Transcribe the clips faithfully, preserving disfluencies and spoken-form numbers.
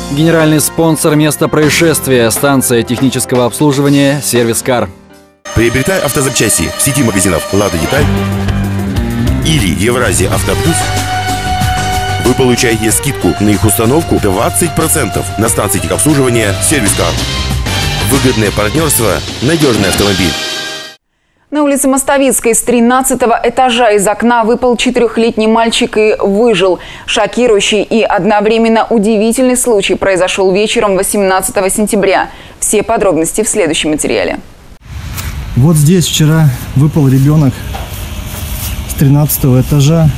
Генеральный спонсор места происшествия – станция технического обслуживания «Сервис Кар». Приобретай автозапчасти в сети магазинов «Лада Деталь» или «Евразия Автоплюс». Вы получаете скидку на их установку двадцать процентов на станции техобслуживания «Сервис Кар». Выгодное партнерство, надежный автомобиль. На улице Мостовицкой с тринадцатого этажа из окна выпал четырехлетний мальчик и выжил. Шокирующий и одновременно удивительный случай произошел вечером восемнадцатого сентября. Все подробности в следующем материале. Вот здесь вчера выпал ребенок с тринадцатого этажа.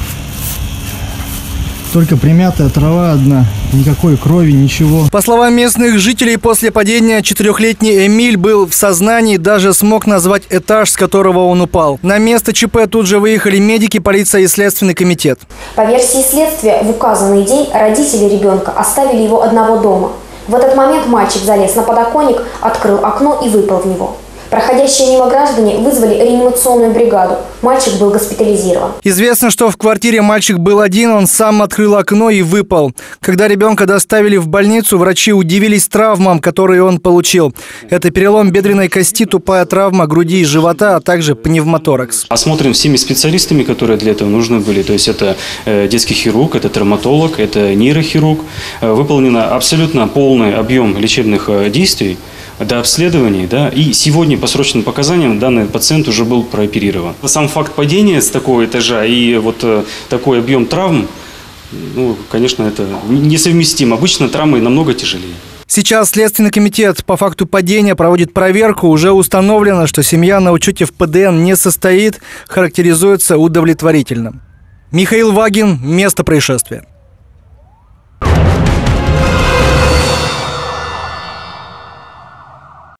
Только примятая трава одна, никакой крови, ничего. По словам местных жителей, после падения четырехлетний Эмиль был в сознании, даже смог назвать этаж, с которого он упал. На место ЧП тут же выехали медики, полиция и Следственный комитет. По версии следствия, в указанный день родители ребенка оставили его одного дома. В этот момент мальчик залез на подоконник, открыл окно и выпал в него. Проходящие мимо граждане вызвали реанимационную бригаду. Мальчик был госпитализирован. Известно, что в квартире мальчик был один, он сам открыл окно и выпал. Когда ребенка доставили в больницу, врачи удивились травмам, которые он получил. Это перелом бедренной кости, тупая травма груди и живота, а также пневмоторакс. Осмотрен всеми специалистами, которые для этого нужны были. То есть это детский хирург, это травматолог, это нейрохирург. Выполнен абсолютно полный объем лечебных действий до обследований, да, и сегодня по срочным показаниям данный пациент уже был прооперирован. Сам факт падения с такого этажа и вот такой объем травм, ну, конечно, это несовместим. Обычно травмы намного тяжелее. Сейчас Следственный комитет по факту падения проводит проверку. Уже установлено, что семья на учете в ПДН не состоит, характеризуется удовлетворительно. Михаил Вагин, место происшествия.